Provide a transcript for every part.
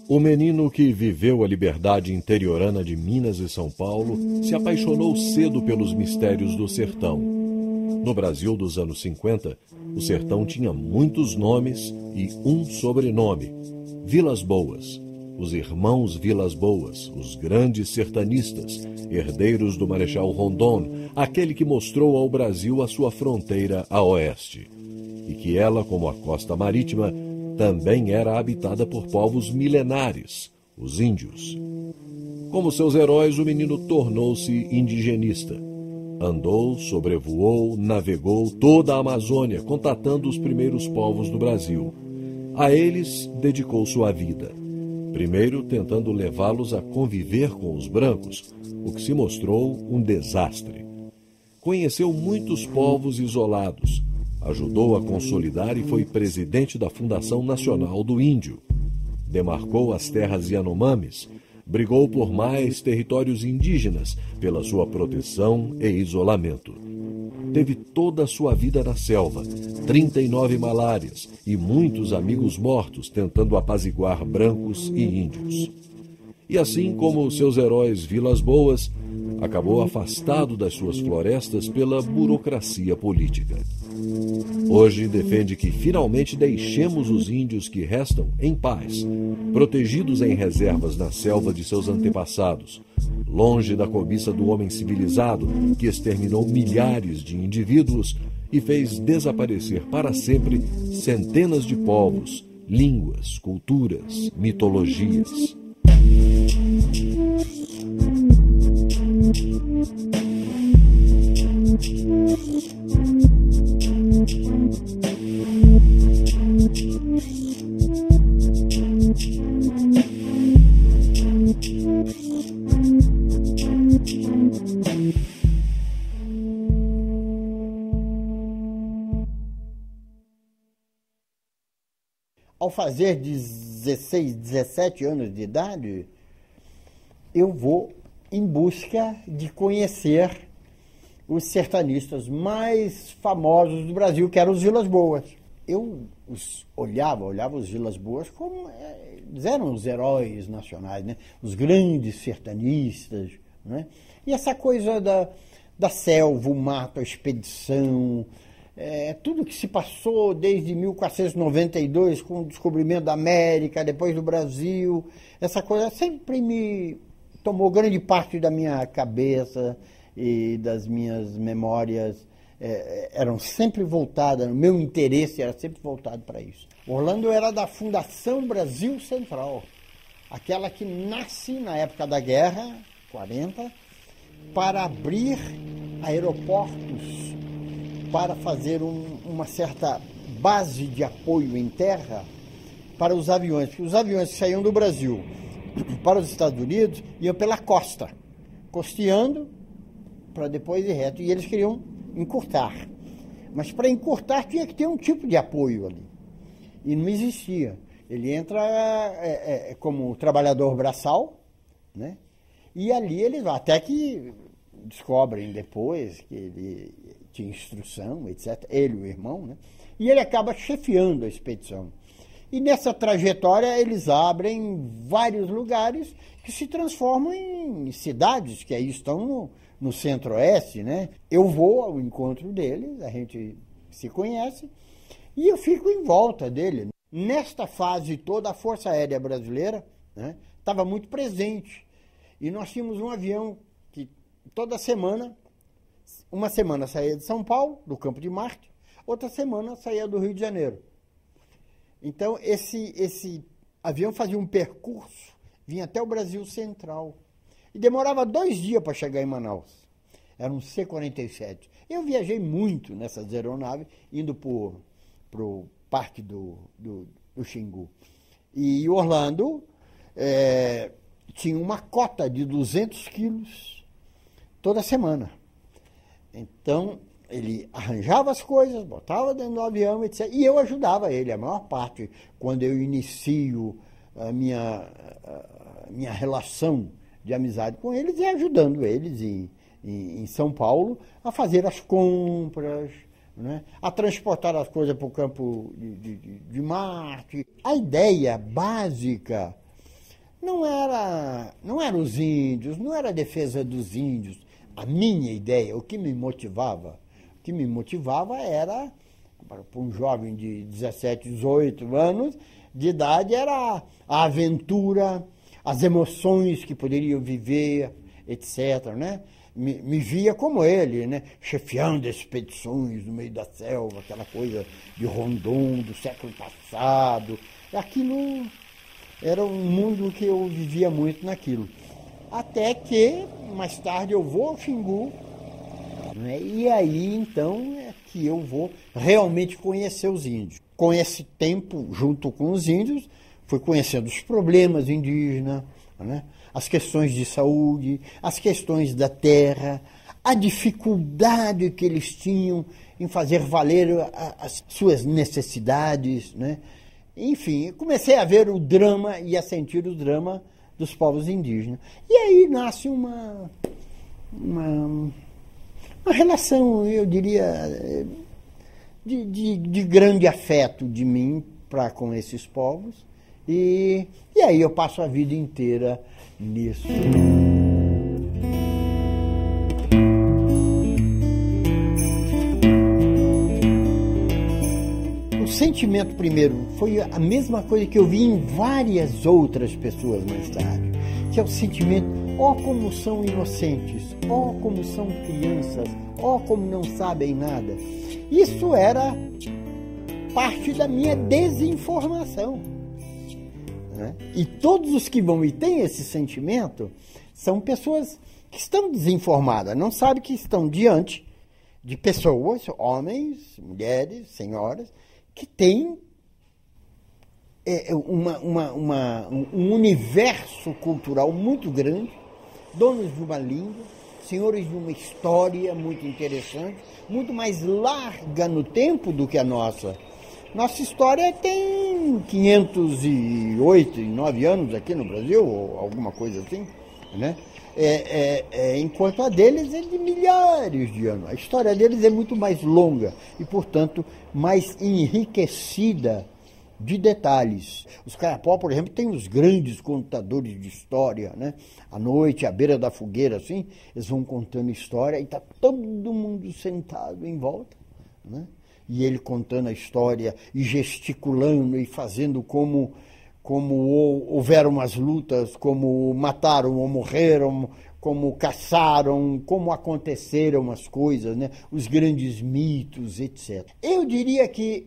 O menino que viveu a liberdade interiorana de Minas e São Paulo se apaixonou cedo pelos mistérios do sertão. No Brasil dos anos 50, o sertão tinha muitos nomes e um sobrenome: Vilas Boas. Os irmãos Vilas Boas, os grandes sertanistas, herdeiros do Marechal Rondon, aquele que mostrou ao Brasil a sua fronteira a oeste. E que ela, como a costa marítima, também era habitada por povos milenares, os índios. Como seus heróis, o menino tornou-se indigenista. Andou, sobrevoou, navegou toda a Amazônia, contatando os primeiros povos do Brasil. A eles dedicou sua vida. Primeiro tentando levá-los a conviver com os brancos, o que se mostrou um desastre. Conheceu muitos povos isolados, ajudou a consolidar e foi presidente da Fundação Nacional do Índio. Demarcou as terras Yanomamis, brigou por mais territórios indígenas pela sua proteção e isolamento. Teve toda a sua vida na selva, 39 malárias e muitos amigos mortos tentando apaziguar brancos e índios. E assim como seus heróis Vilas Boas, acabou afastado das suas florestas pela burocracia política. Hoje defende que finalmente deixemos os índios que restam em paz, protegidos em reservas na selva de seus antepassados, longe da cobiça do homem civilizado que exterminou milhares de indivíduos e fez desaparecer para sempre centenas de povos, línguas, culturas, mitologias. Ao fazer 16, 17 anos de idade, eu vou em busca de conhecer os sertanistas mais famosos do Brasil, que eram os Vilas Boas. Eu olhava os Vilas Boas como eles eram os heróis nacionais, né? Os grandes sertanistas, né? E essa coisa da selva, o mato, a expedição, tudo que se passou desde 1492, com o descobrimento da América, depois do Brasil, essa coisa sempre me tomou grande parte da minha cabeça e das minhas memórias. Eram sempre voltadas, o meu interesse era sempre voltado para isso. Orlando era da Fundação Brasil Central, aquela que nasce na época da Guerra, 40, para abrir aeroportos, para fazer uma certa base de apoio em terra para os aviões, porque os aviões que saíam do Brasil para os Estados Unidos iam pela costa, costeando para depois ir reto, e eles queriam encurtar. Mas para encurtar tinha que ter um tipo de apoio ali, e não existia. Ele entra como trabalhador braçal, né? E ali ele vai, até que descobrem depois que ele tinha instrução, etc., ele e o irmão, né? E ele acaba chefiando a expedição. E nessa trajetória eles abrem vários lugares que se transformam em cidades, que aí estão no centro-oeste, né? Eu vou ao encontro deles, a gente se conhece, e eu fico em volta dele. Nesta fase toda, a Força Aérea Brasileira, né, estava muito presente. E nós tínhamos um avião que toda semana, uma semana saía de São Paulo, do Campo de Marte, outra semana saía do Rio de Janeiro. Então, esse avião fazia um percurso, vinha até o Brasil Central. E demorava 2 dias para chegar em Manaus. Era um C-47. Eu viajei muito nessas aeronaves, indo para o Parque do Xingu. E Orlando tinha uma cota de 200 quilos toda semana. Então, ele arranjava as coisas, botava dentro do avião, etc. E eu ajudava ele, a maior parte, quando eu inicio a minha relação de amizade com eles, e ajudando eles em São Paulo a fazer as compras, né? A transportar as coisas para o campo de Marte. A ideia básica não eram os índios, não era a defesa dos índios. A minha ideia, o que me motivava era, para um jovem de 17, 18 anos de idade, era a aventura, as emoções que poderiam viver, etc., né? Me via como ele, né? Chefiando expedições no meio da selva, aquela coisa de Rondon do século passado. Aquilo era um mundo que eu vivia muito naquilo. Até que, mais tarde, eu vou ao Xingu, né? E aí, então, é que eu vou realmente conhecer os índios. Com esse tempo, junto com os índios, fui conhecendo os problemas indígenas, né? As questões de saúde, as questões da terra, a dificuldade que eles tinham em fazer valer as suas necessidades, né? Enfim, comecei a ver o drama e a sentir o drama dos povos indígenas. E aí nasce uma relação, eu diria, de grande afeto de mim para com esses povos. E aí eu passo a vida inteira nisso. O sentimento primeiro foi a mesma coisa que eu vi em várias outras pessoas mais tarde, que é o sentimento, ó como são inocentes, ó como são crianças, ó como não sabem nada. Isso era parte da minha desinformação, né? E todos os que vão e têm esse sentimento são pessoas que estão desinformadas, não sabem que estão diante de pessoas, homens, mulheres, senhoras, que têm um universo cultural muito grande, donos de uma língua, senhores de uma história muito interessante, muito mais larga no tempo do que a nossa. Nossa história tem 508, 9 anos aqui no Brasil, ou alguma coisa assim, né? Enquanto a deles é de milhares de anos. A história deles é muito mais longa e, portanto, mais enriquecida de detalhes. Os Kayapó, por exemplo, têm os grandes contadores de história, né? À noite, à beira da fogueira, assim, eles vão contando história e está todo mundo sentado em volta, né? E ele contando a história e gesticulando e fazendo como houveram as lutas, como mataram ou morreram, como caçaram, como aconteceram as coisas, né? Os grandes mitos, etc. Eu diria que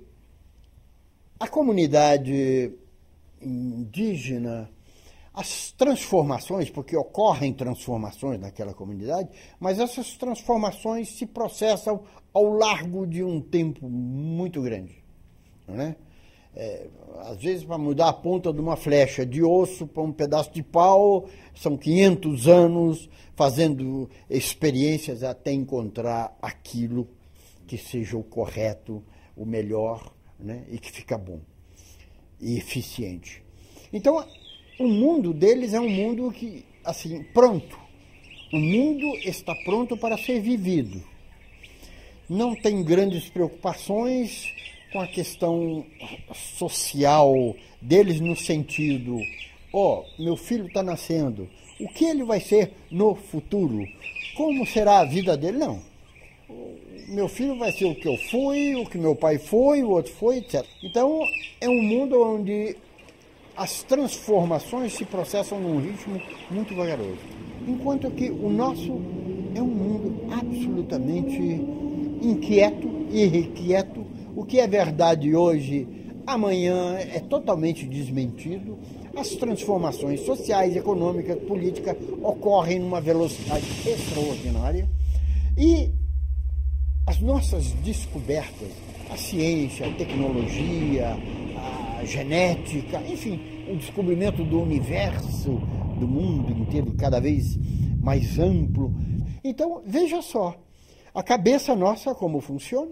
a comunidade indígena, as transformações, porque ocorrem transformações naquela comunidade, mas essas transformações se processam ao largo de um tempo muito grande, não é? Às vezes, para mudar a ponta de uma flecha de osso para um pedaço de pau, são 500 anos fazendo experiências até encontrar aquilo que seja o correto, o melhor, né? E que fica bom e eficiente. Então, o mundo deles é um mundo que, assim, pronto. O mundo está pronto para ser vivido. Não tem grandes preocupações com a questão social deles no sentido, meu filho está nascendo, o que ele vai ser no futuro? Como será a vida dele? Não. Meu filho vai ser o que eu fui, o que meu pai foi, o outro foi, etc. Então, é um mundo onde as transformações se processam num ritmo muito vagaroso. Enquanto que o nosso é um mundo absolutamente inquieto e irrequieto. O que é verdade hoje, amanhã é totalmente desmentido. As transformações sociais, econômicas, políticas ocorrem numa velocidade extraordinária. E as nossas descobertas, a ciência, a tecnologia, a genética, enfim, o descobrimento do universo, do mundo inteiro, cada vez mais amplo. Então, veja só, a cabeça nossa como funciona,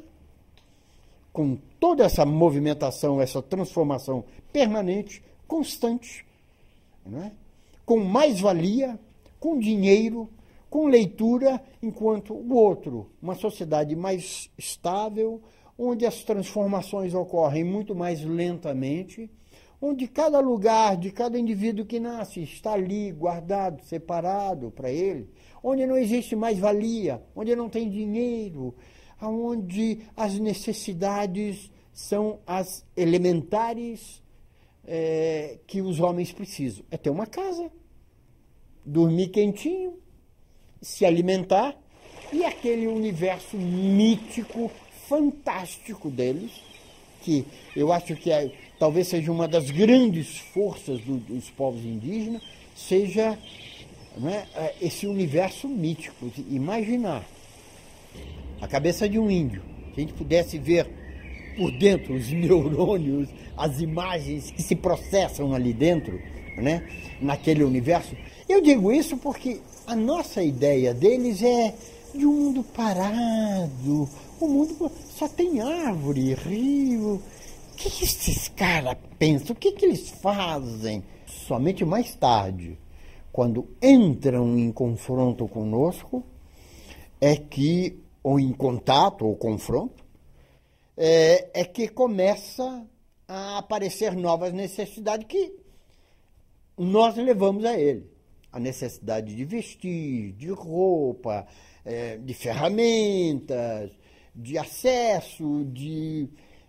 com toda essa movimentação, essa transformação permanente, constante, não é? Com mais-valia, com dinheiro, com leitura, enquanto o outro, uma sociedade mais estável, onde as transformações ocorrem muito mais lentamente, onde cada lugar de cada indivíduo que nasce está ali guardado, separado para ele, onde não existe mais valia, onde não tem dinheiro, onde as necessidades são as elementares que os homens precisam. É ter uma casa, dormir quentinho, se alimentar, e aquele universo mítico, fantástico deles, que eu acho que talvez seja uma das grandes forças dos povos indígenas, seja, né, esse universo mítico. Imaginar a cabeça de um índio, se a gente pudesse ver por dentro os neurônios, as imagens que se processam ali dentro, né, naquele universo. Eu digo isso porque a nossa ideia deles é de um mundo parado, o mundo só tem árvore, rio. O que esses caras pensam? O que eles fazem? Somente mais tarde, quando entram em confronto conosco, é que, ou em contato ou confronto, é que começa a aparecer novas necessidades que nós levamos a ele. A necessidade de vestir, de roupa, de ferramentas, de acesso, de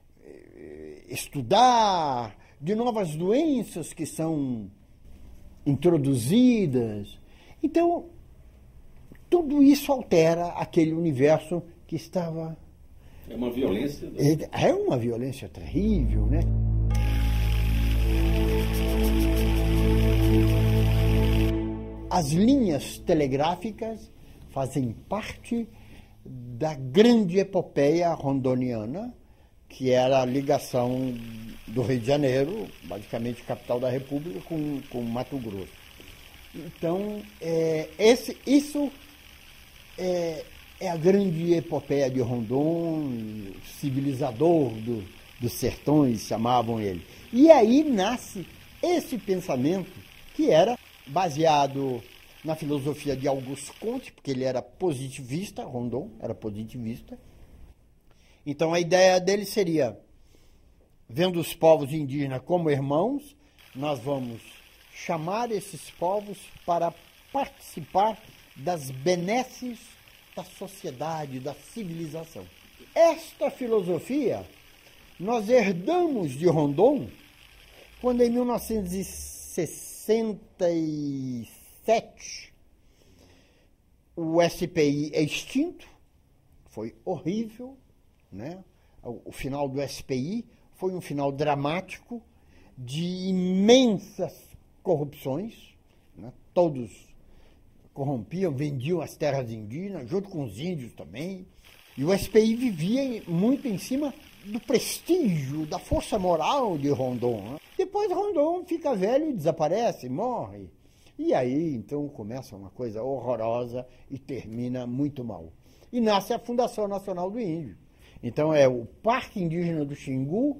estudar, de novas doenças que são introduzidas. Então, tudo isso altera aquele universo que estava... É uma violência... É uma violência terrível, né? As linhas telegráficas fazem parte da grande epopeia rondoniana, que era a ligação do Rio de Janeiro, basicamente capital da República, com Mato Grosso. Então, isso é a grande epopeia de Rondon, o civilizador dos sertões, chamavam ele. E aí nasce esse pensamento que era baseado na filosofia de Auguste Comte, porque ele era positivista, Rondon era positivista. Então a ideia dele seria, vendo os povos indígenas como irmãos, nós vamos chamar esses povos para participar das benesses da sociedade, da civilização. Esta filosofia nós herdamos de Rondon quando em 1967 o SPI é extinto, foi horrível, né? O final do SPI foi um final dramático de imensas corrupções, né? Todos corrompiam, vendiam as terras indígenas, junto com os índios também, e o SPI vivia muito em cima do prestígio, da força moral de Rondon, né? Depois Rondon fica velho e desaparece, morre. E aí, então, começa uma coisa horrorosa e termina muito mal. E nasce a Fundação Nacional do Índio. Então, é o Parque Indígena do Xingu,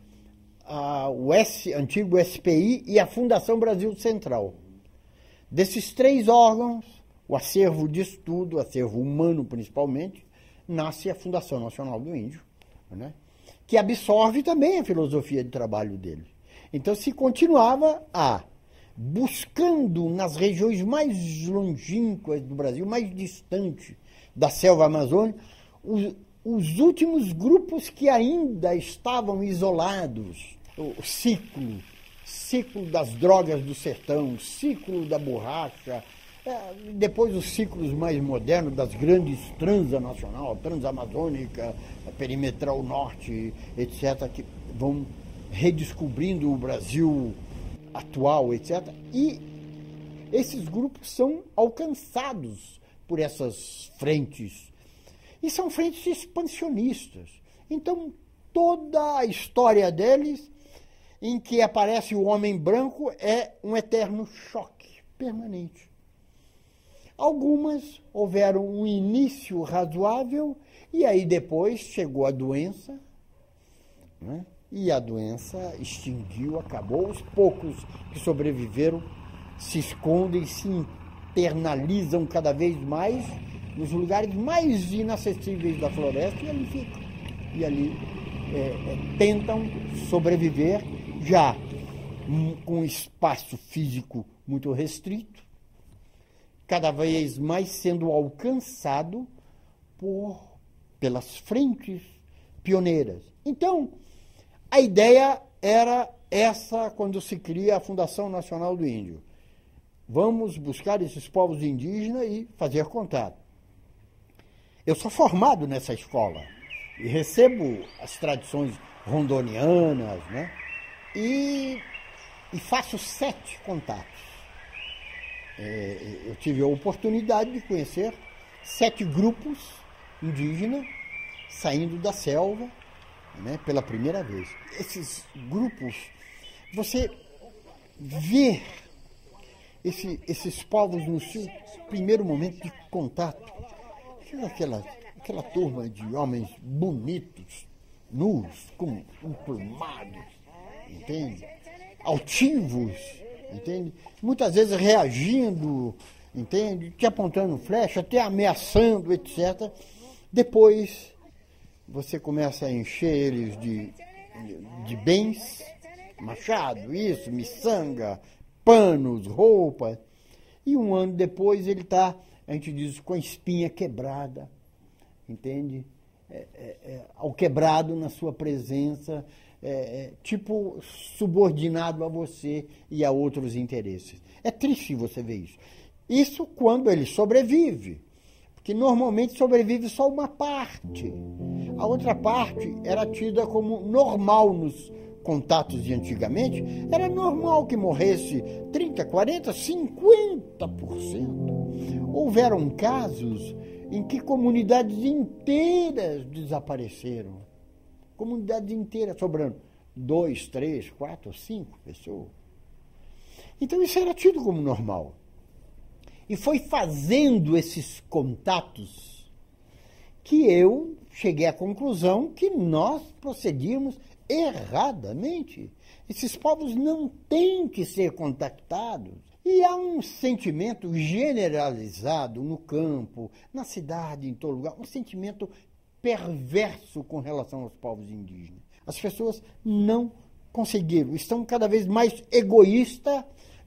o antigo SPI e a Fundação Brasil Central. Desses três órgãos, o acervo de estudo, o acervo humano principalmente, nasce a Fundação Nacional do Índio, né? Que absorve também a filosofia de trabalho dele. Então, se continuava buscando nas regiões mais longínquas do Brasil, mais distante da selva amazônica, os últimos grupos que ainda estavam isolados, o ciclo das drogas do sertão, o ciclo da borracha, depois os ciclos mais modernos das grandes transnacional, transamazônica, perimetral norte, etc., que vão redescobrindo o Brasil atual, etc. E esses grupos são alcançados por essas frentes. E são frentes expansionistas. Então, toda a história deles, em que aparece o homem branco, é um eterno choque permanente. Algumas houveram um início razoável, e aí depois chegou a doença, né? E a doença extinguiu, acabou. Os poucos que sobreviveram se escondem, se internalizam cada vez mais nos lugares mais inacessíveis da floresta, e ali ficam. E ali tentam sobreviver já com espaço físico muito restrito, cada vez mais sendo alcançado pelas frentes pioneiras. Então, a ideia era essa quando se cria a Fundação Nacional do Índio. Vamos buscar esses povos indígenas e fazer contato. Eu sou formado nessa escola e recebo as tradições rondonianas, né? E faço 7 contatos. Eu tive a oportunidade de conhecer 7 grupos indígenas saindo da selva, né, pela primeira vez. Esses grupos, você vê esses povos no seu primeiro momento de contato, aquela turma de homens bonitos, nus, emplumados, entende? Altivos, entende? Muitas vezes reagindo, entende? Te apontando flecha, até ameaçando, etc. Depois você começa a encher eles de bens, machado, isso, miçanga, panos, roupas, e um ano depois ele está, a gente diz, com a espinha quebrada, entende? Ao quebrado na sua presença, tipo subordinado a você e a outros interesses. É triste você ver isso. Isso quando ele sobrevive, porque normalmente sobrevive só uma parte. A outra parte era tida como normal nos contatos de antigamente, era normal que morresse 30%, 40%, 50%. Houveram casos em que comunidades inteiras desapareceram. Comunidades inteiras, sobrando 2, 3, 4, 5 pessoas. Então isso era tido como normal. E foi fazendo esses contatos que eu cheguei à conclusão que nós procedíamos erradamente. Esses povos não têm que ser contactados. E há um sentimento generalizado no campo, na cidade, em todo lugar, um sentimento perverso com relação aos povos indígenas. As pessoas não conseguiram, estão cada vez mais egoístas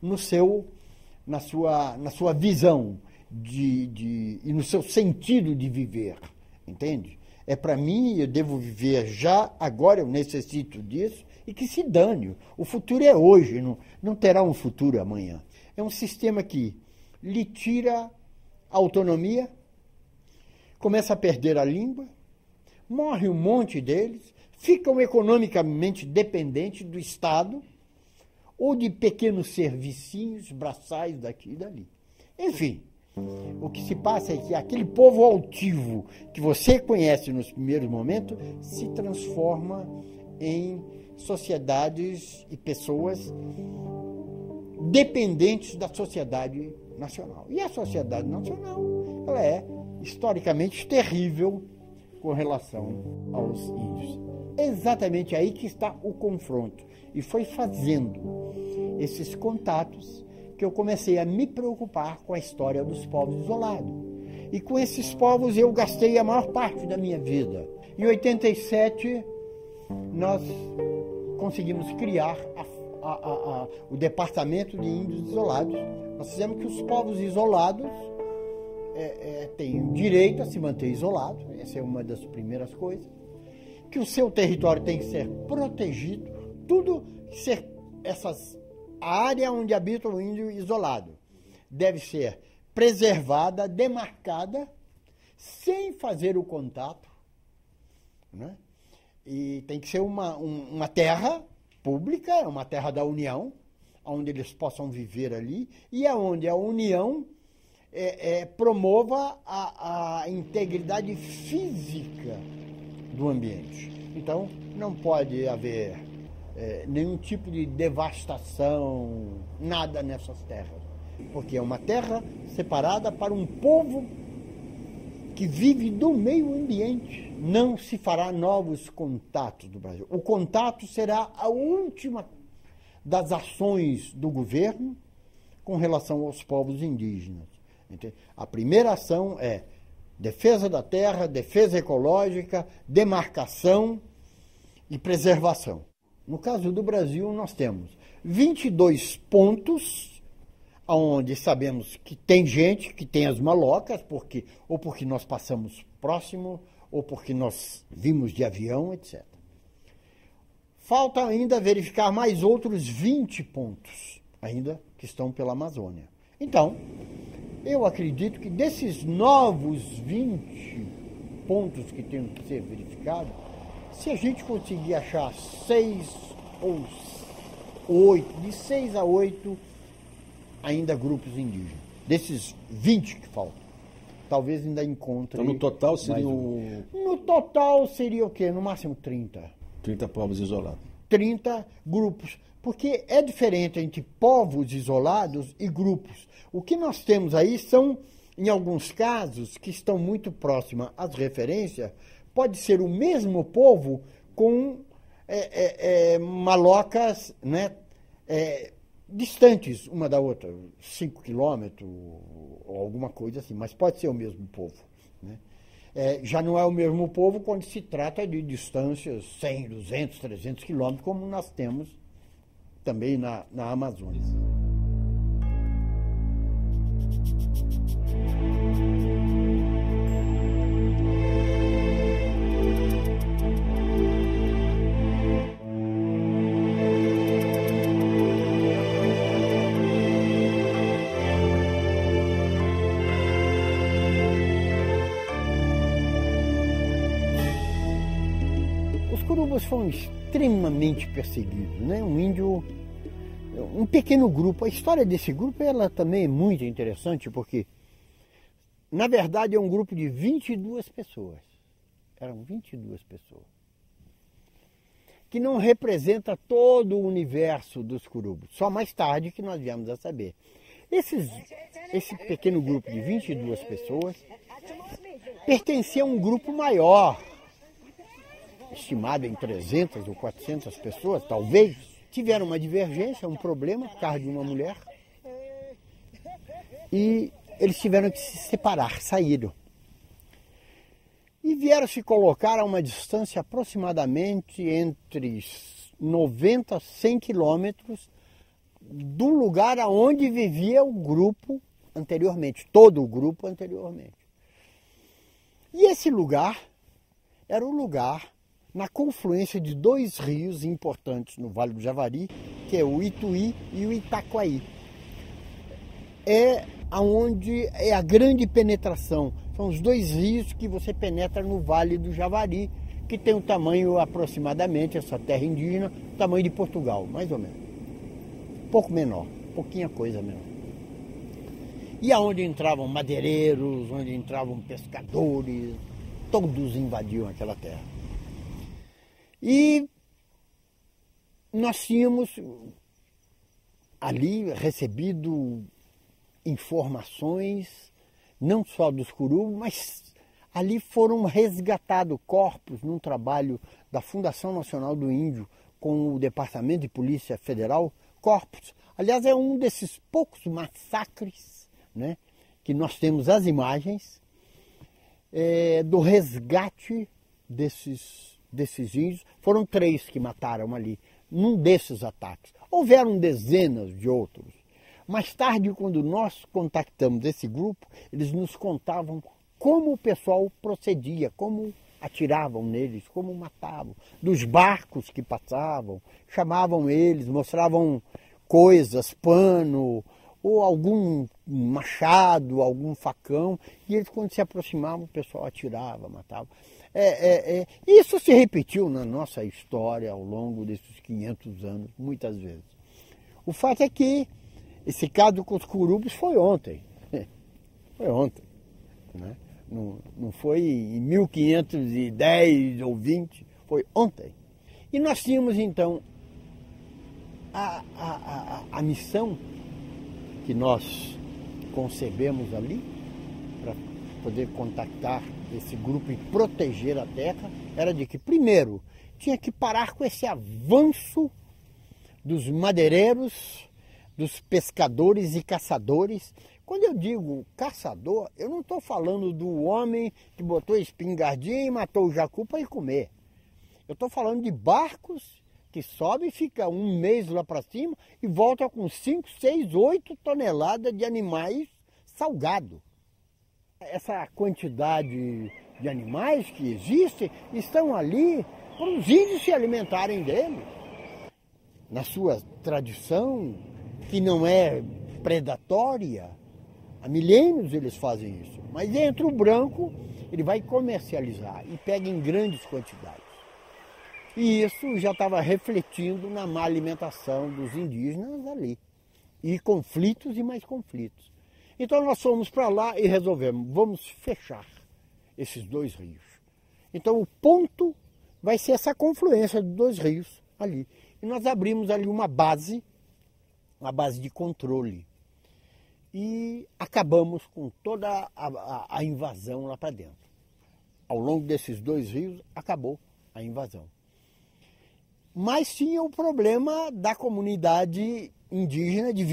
na sua visão e no seu sentido de viver, entende? É para mim, eu devo viver já, agora eu necessito disso, e que se dane. O futuro é hoje, não terá um futuro amanhã. É um sistema que lhe tira a autonomia, começa a perder a língua, morre um monte deles, ficam economicamente dependentes do Estado ou de pequenos servicinhos, braçais daqui e dali. Enfim, o que se passa é que aquele povo altivo que você conhece nos primeiros momentos se transforma em sociedades e pessoas dependentes da sociedade nacional. E a sociedade nacional, ela é historicamente terrível com relação aos índios. Exatamente aí que está o confronto. E foi fazendo esses contatos que eu comecei a me preocupar com a história dos povos isolados. E com esses povos eu gastei a maior parte da minha vida. Em 87, nós conseguimos criar o Departamento de Índios Isolados. Nós fizemos que os povos isolados têm direito a se manter isolado, essa é uma das primeiras coisas, que o seu território tem que ser protegido, tudo ser a área onde habita o índio isolado deve ser preservada, demarcada, sem fazer o contato, né? E tem que ser uma terra pública, uma terra da União, onde eles possam viver ali, e aonde a União promova a integridade física do ambiente. Então, não pode haver nenhum tipo de devastação, nada nessas terras, porque é uma terra separada para um povo que vive do meio ambiente. Não se fará novos contatos do Brasil. O contato será a última das ações do governo com relação aos povos indígenas. A primeira ação é defesa da terra, defesa ecológica, demarcação e preservação. No caso do Brasil, nós temos 22 pontos, onde sabemos que tem gente, que tem as malocas, ou porque nós passamos próximo, ou porque nós vimos de avião, etc. Falta ainda verificar mais outros 20 pontos, ainda que estão pela Amazônia. Então, eu acredito que desses novos 20 pontos que têm que ser verificados, se a gente conseguir achar 6 ou 8, de 6 a 8, ainda grupos indígenas. Desses 20 que faltam, talvez ainda encontre... Então, no total seria No total seria o quê? No máximo 30. 30 povos isolados. 30 grupos. Porque é diferente entre povos isolados e grupos. O que nós temos aí são, em alguns casos, que estão muito próximas às referências, pode ser o mesmo povo com malocas, né, distantes uma da outra, 5 quilômetros ou alguma coisa assim, mas pode ser o mesmo povo, né? Já não é o mesmo povo quando se trata de distâncias 100, 200, 300 quilômetros, como nós temos também na Amazônia. Os curubas foram extremamente perseguidos, né? Um pequeno grupo. A história desse grupo ela também é muito interessante, porque, na verdade, é um grupo de 22 pessoas. Eram 22 pessoas. Que não representa todo o universo dos curubos. Só mais tarde que nós viemos a saber. Esse pequeno grupo de 22 pessoas pertencia a um grupo maior, estimado em 300 ou 400 pessoas, talvez. Tiveram uma divergência, um problema por causa de uma mulher. E eles tiveram que se separar, saíram. E vieram se colocar a uma distância aproximadamente entre 90 a 100 quilômetros do lugar onde vivia o grupo anteriormente, todo o grupo anteriormente. E esse lugar era o lugar na confluência de 2 rios importantes no Vale do Javari, que é o Ituí e o Itacoaí. É aonde é a grande penetração. São os 2 rios que você penetra no Vale do Javari, que tem um tamanho aproximadamente, essa terra indígena, tamanho de Portugal, mais ou menos. Pouco menor, pouquinha coisa menor. E aonde entravam madeireiros, onde entravam pescadores, todos invadiam aquela terra. E nós tínhamos ali recebido informações, não só dos curubos, mas ali foram resgatados corpos num trabalho da Fundação Nacional do Índio com o Departamento de Polícia Federal, corpos. Aliás, é um desses poucos massacres, né, que nós temos as imagens do resgate desses índios. Foram 3 que mataram ali, num desses ataques. Houveram dezenas de outros. Mais tarde, quando nós contactamos esse grupo, eles nos contavam como o pessoal procedia, como atiravam neles, como matavam, dos barcos que passavam, chamavam eles, mostravam coisas, pano, ou algum machado, algum facão, e eles, quando se aproximavam, o pessoal atirava, matava. Isso se repetiu na nossa história ao longo desses 500 anos, muitas vezes. O fato é que esse caso com os curubos foi ontem. Foi ontem, né? Não foi em 1510 ou 20, foi ontem. E nós tínhamos, então, a missão que nós concebemos ali, para poder contactar esse grupo e proteger a terra, era de que, primeiro, tinha que parar com esse avanço dos madeireiros, dos pescadores e caçadores. Quando eu digo caçador, eu não estou falando do homem que botou a espingardinha e matou o jacu para ir comer. Eu estou falando de barcos que sobe, fica um mês lá para cima e volta com 5, 6, 8 toneladas de animais salgados. Essa quantidade de animais que existem estão ali para os índios se alimentarem deles. Na sua tradição, que não é predatória, há milênios eles fazem isso. Mas entra o branco, ele vai comercializar e pega em grandes quantidades. E isso já estava refletindo na má alimentação dos indígenas ali. E conflitos e mais conflitos. Então nós fomos para lá e resolvemos, vamos fechar esses dois rios. Então o ponto vai ser essa confluência dos dois rios ali. E nós abrimos ali uma base de controle. E acabamos com toda a invasão lá para dentro. Ao longo desses dois rios, acabou a invasão. Mas tinha o problema da comunidade indígena de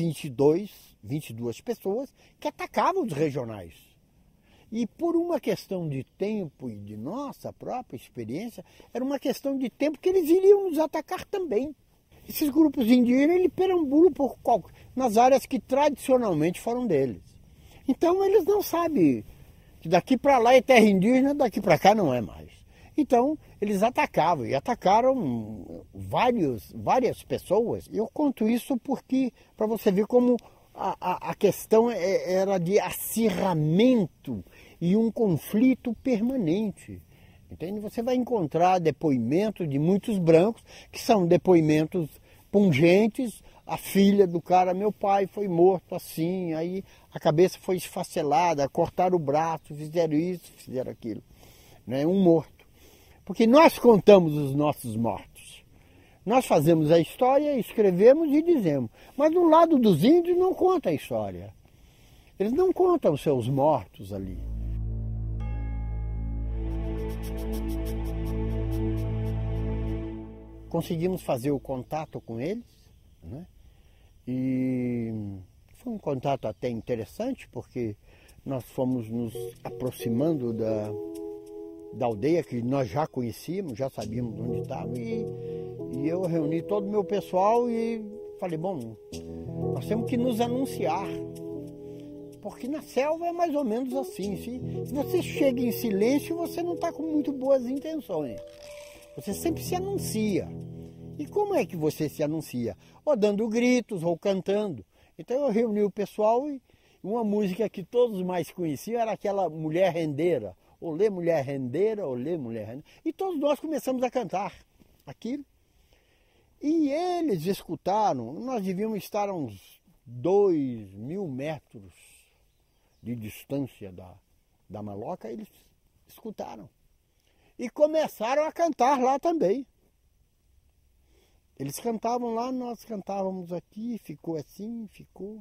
22 pessoas que atacavam os regionais. E por uma questão de tempo e de nossa própria experiência, era uma questão de tempo que eles iriam nos atacar também. Esses grupos indígenas, eles perambulam nas áreas que tradicionalmente foram deles. Então eles não sabem que daqui para lá é terra indígena, daqui para cá não é mais. Então eles atacavam e atacaram várias pessoas. Eu conto isso porque, para você ver como a questão era de acirramento e um conflito permanente. Entende? Você vai encontrar depoimentos de muitos brancos, que são depoimentos pungentes. A filha do cara, meu pai foi morto assim, aí a cabeça foi esfacelada, cortaram o braço, fizeram isso, fizeram aquilo. Né? Um morto. Porque nós contamos os nossos mortos. Nós fazemos a história, escrevemos e dizemos. Mas do lado dos índios não conta a história. Eles não contam os seus mortos ali. Conseguimos fazer o contato com eles, né? E foi um contato até interessante, porque nós fomos nos aproximando da aldeia que nós já conhecíamos, já sabíamos onde estava, e eu reuni todo o meu pessoal e falei, bom, nós temos que nos anunciar, porque na selva é mais ou menos assim, se você chega em silêncio, você não está com muito boas intenções, você sempre se anuncia. E como é que você se anuncia? Ou dando gritos, ou cantando. Então eu reuni o pessoal e uma música que todos mais conheciam era aquela Mulher Rendeira. Olê, mulher rendeira, olê, mulher rendeira. E todos nós começamos a cantar aquilo. E eles escutaram, nós devíamos estar a uns 2.000 metros de distância da maloca, eles escutaram. E começaram a cantar lá também. Eles cantavam lá, nós cantávamos aqui, ficou assim, ficou,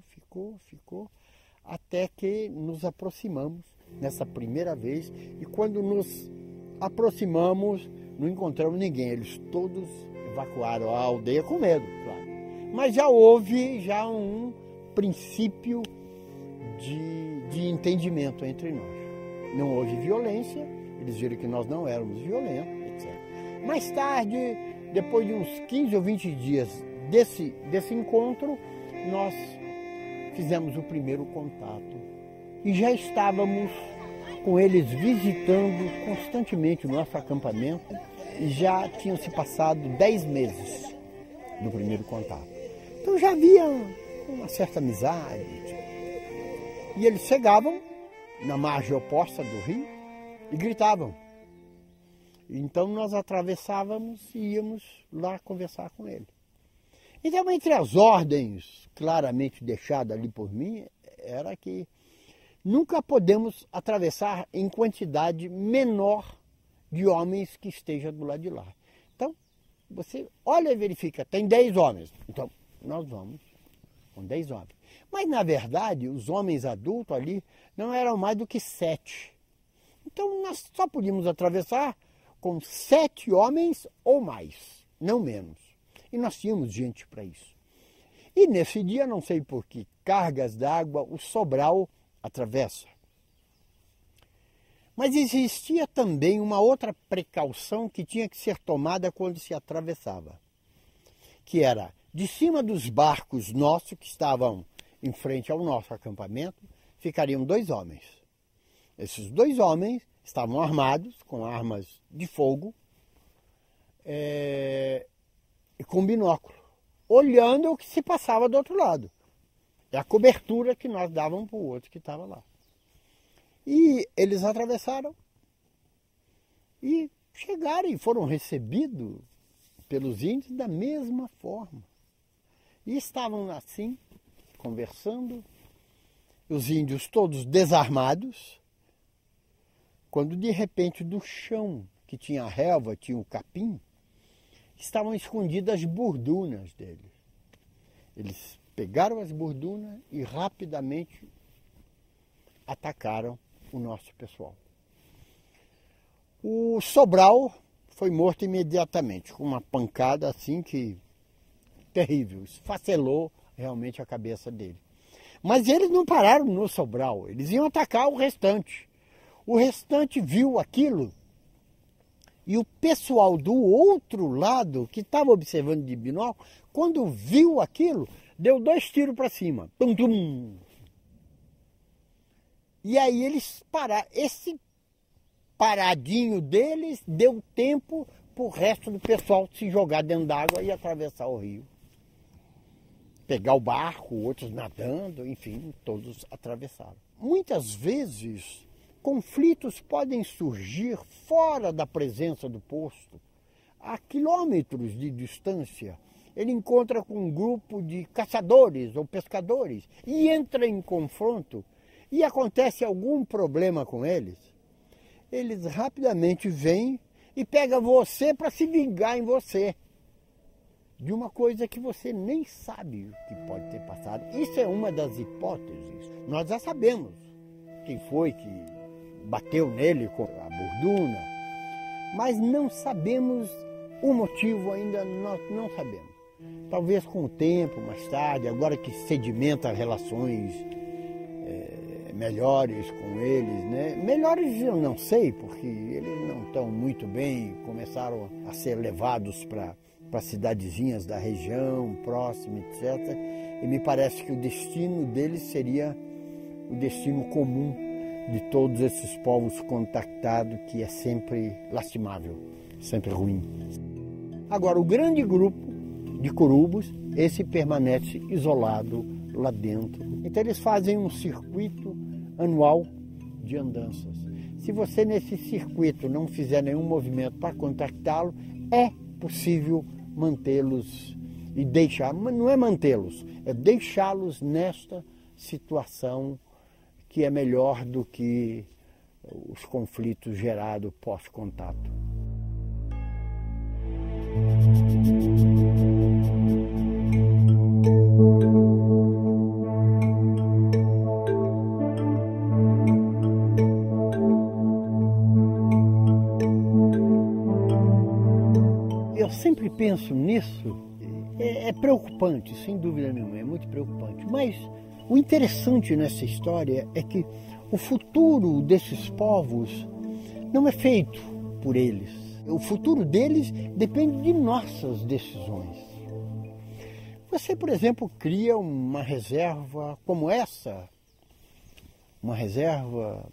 até que nos aproximamos nessa primeira vez. E quando nos aproximamos, não encontramos ninguém. Eles todos evacuaram a aldeia com medo, claro. Mas já houve um princípio de entendimento entre nós. Não houve violência, eles viram que nós não éramos violentos, etc. Mais tarde, depois de uns 15 ou 20 dias desse encontro, nós fizemos o primeiro contato. E já estávamos com eles visitando constantemente o nosso acampamento e já tinham se passado 10 meses do primeiro contato. Então já havia uma certa amizade. E eles chegavam na margem oposta do rio e gritavam. Então nós atravessávamos e íamos lá conversar com ele. Então, entre as ordens claramente deixadas ali por mim, era que nunca podemos atravessar em quantidade menor de homens que esteja do lado de lá. Então, você olha e verifica, tem 10 homens. Então, nós vamos com 10 homens. Mas, na verdade, os homens adultos ali não eram mais do que 7. Então, nós só podíamos atravessar com 7 homens ou mais, não menos. E nós tínhamos gente para isso. E nesse dia, não sei por que cargas d'água, o Sobral atravessa. Mas existia também uma outra precaução que tinha que ser tomada quando se atravessava. que era de cima dos barcos nossos que estavam em frente ao nosso acampamento, ficariam 2 homens. Esses 2 homens estavam armados com armas de fogo e com binóculo, olhando o que se passava do outro lado. É a cobertura que nós dávamos para o outro que estava lá. E eles atravessaram e chegaram e foram recebidos pelos índios da mesma forma. E estavam assim, conversando, os índios todos desarmados, quando de repente do chão, que tinha a relva, tinha o capim, estavam escondidas as burdunas deles. Eles pegaram as burdunas e rapidamente atacaram o nosso pessoal. O Sobral foi morto imediatamente, com uma pancada assim que terrível, esfacelou realmente a cabeça dele. Mas eles não pararam no Sobral, eles iam atacar o restante. O restante viu aquilo e o pessoal do outro lado, que estava observando de binóculo, quando viu aquilo, deu 2 tiros para cima. Tum, tum. E aí eles pararam. Esse paradinho deles deu tempo para o resto do pessoal se jogar dentro d'água e atravessar o rio. Pegar o barco, outros nadando, enfim, todos atravessaram. Muitas vezes, conflitos podem surgir fora da presença do posto. A quilômetros de distância, ele encontra com um grupo de caçadores ou pescadores e entra em confronto e acontece algum problema com eles. Eles rapidamente vêm e pegam você para se vingar em você de uma coisa que você nem sabe o que pode ter passado. Isso é uma das hipóteses. Nós já sabemos quem foi que bateu nele com a borduna, mas não sabemos o motivo ainda, nós não sabemos. Talvez com o tempo, mais tarde, agora que sedimenta relações melhores com eles, né? Melhores eu não sei, porque eles não estão muito bem, começaram a ser levados para cidadezinhas da região, próxima, etc. E me parece que o destino deles seria o destino comum de todos esses povos contactados, que é sempre lastimável, sempre ruim. Agora, o grande grupo de curubos, esse permanece isolado lá dentro. Então eles fazem um circuito anual de andanças. Se você nesse circuito não fizer nenhum movimento para contactá-lo, é possível mantê-los e deixar, mas não é mantê-los, é deixá-los nesta situação que é melhor do que os conflitos gerados pós-contato. Eu sempre penso nisso, é preocupante, sem dúvida nenhuma, é muito preocupante, mas o interessante nessa história é que o futuro desses povos não é feito por eles. O futuro deles depende de nossas decisões. Você, por exemplo, cria uma reserva como essa, uma reserva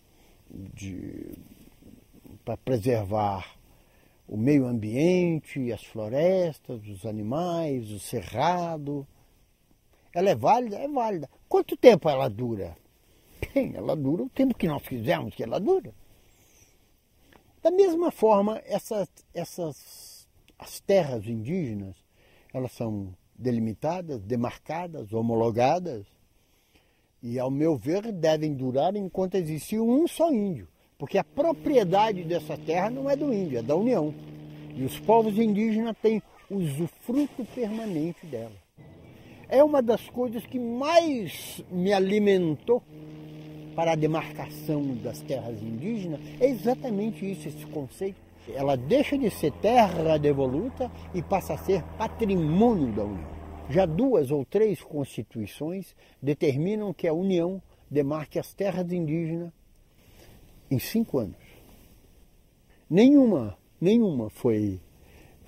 para preservar o meio ambiente, as florestas, os animais, o cerrado. Ela é válida? É válida. Quanto tempo ela dura? Bem, ela dura o tempo que nós quisermos que ela dura. Da mesma forma, as terras indígenas, elas são delimitadas, demarcadas, homologadas, e, ao meu ver, devem durar enquanto existir um só índio, porque a propriedade dessa terra não é do índio, é da União. E os povos indígenas têm usufruto permanente dela. É uma das coisas que mais me alimentou para a demarcação das terras indígenas, é exatamente isso, esse conceito. Ela deixa de ser terra devoluta e passa a ser patrimônio da União. Já 2 ou 3 constituições determinam que a União demarque as terras indígenas em 5 anos. Nenhuma foi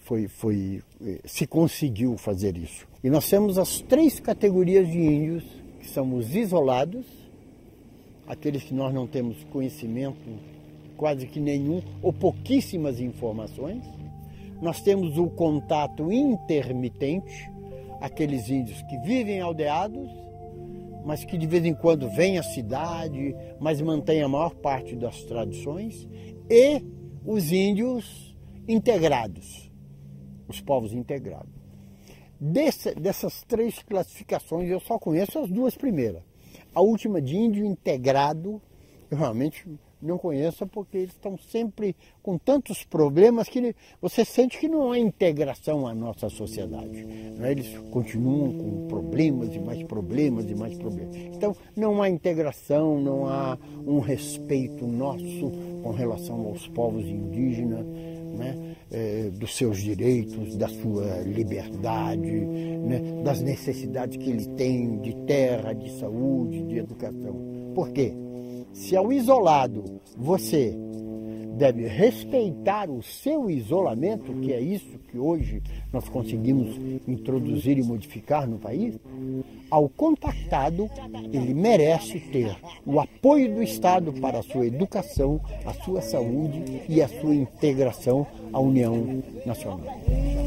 se conseguiu fazer isso. E nós temos as 3 categorias de índios, que são os isolados, aqueles que nós não temos conhecimento quase que nenhum ou pouquíssimas informações. Nós temos o contato intermitente, aqueles índios que vivem aldeados, mas que de vez em quando vêm à cidade, mas mantêm a maior parte das tradições, e os índios integrados, os povos integrados. Dessas 3 classificações, eu só conheço as 2 primeiras. A última, de índio integrado, eu realmente não conheço, porque eles estão sempre com tantos problemas que você sente que não há integração à nossa sociedade. Não é? Eles continuam com problemas e mais problemas e mais problemas. Então, não há integração, não há um respeito nosso com relação aos povos indígenas, né? Dos seus direitos, da sua liberdade, né? Das necessidades que ele tem de terra, de saúde, de educação. Por quê? Se ao isolado você deve respeitar o seu isolamento, que é isso que hoje nós conseguimos introduzir e modificar no país, ao contactado ele merece ter o apoio do Estado para a sua educação, a sua saúde e a sua integração à União Nacional.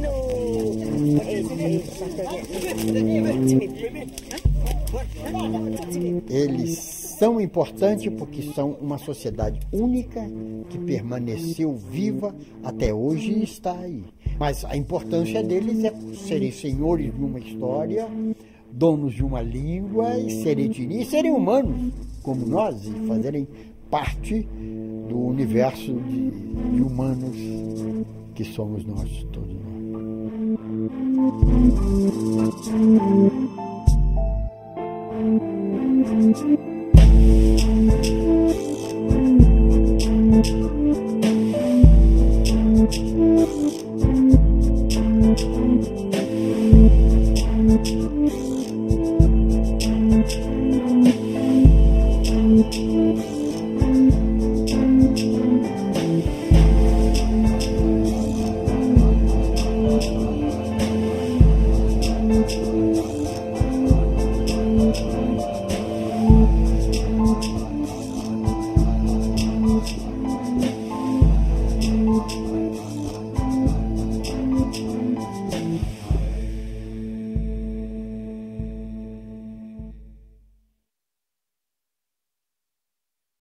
Eles são importantes porque são uma sociedade única que permaneceu viva até hoje e está aí. Mas a importância deles é serem senhores de uma história, donos de uma língua, e serem etnia, e serem humanos como nós, e fazerem parte do universo de humanos que somos nós, todos nós.